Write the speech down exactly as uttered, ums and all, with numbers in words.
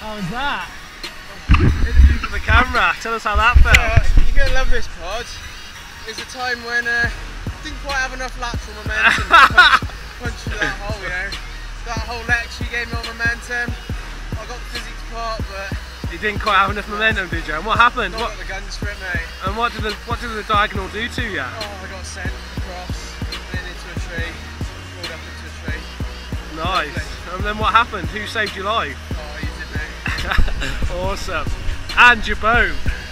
How was that? Interview for the camera. Tell us how that felt. Uh, you're going to love this pod. It was a time when I uh, didn't quite have enough laps or momentum to punch, punch through that hole, you know. That whole lecture gave me all momentum. I got the physics part, but you didn't quite have enough momentum, did you? And what happened? Not what, got the guns for it, mate. And what did the what did the diagonal do to you? Oh, I got sent across, then into a tree, rolled up into a tree. Nice. Lovely. And then what happened? Who saved your life? Oh, you did, mate. Awesome. And your boat.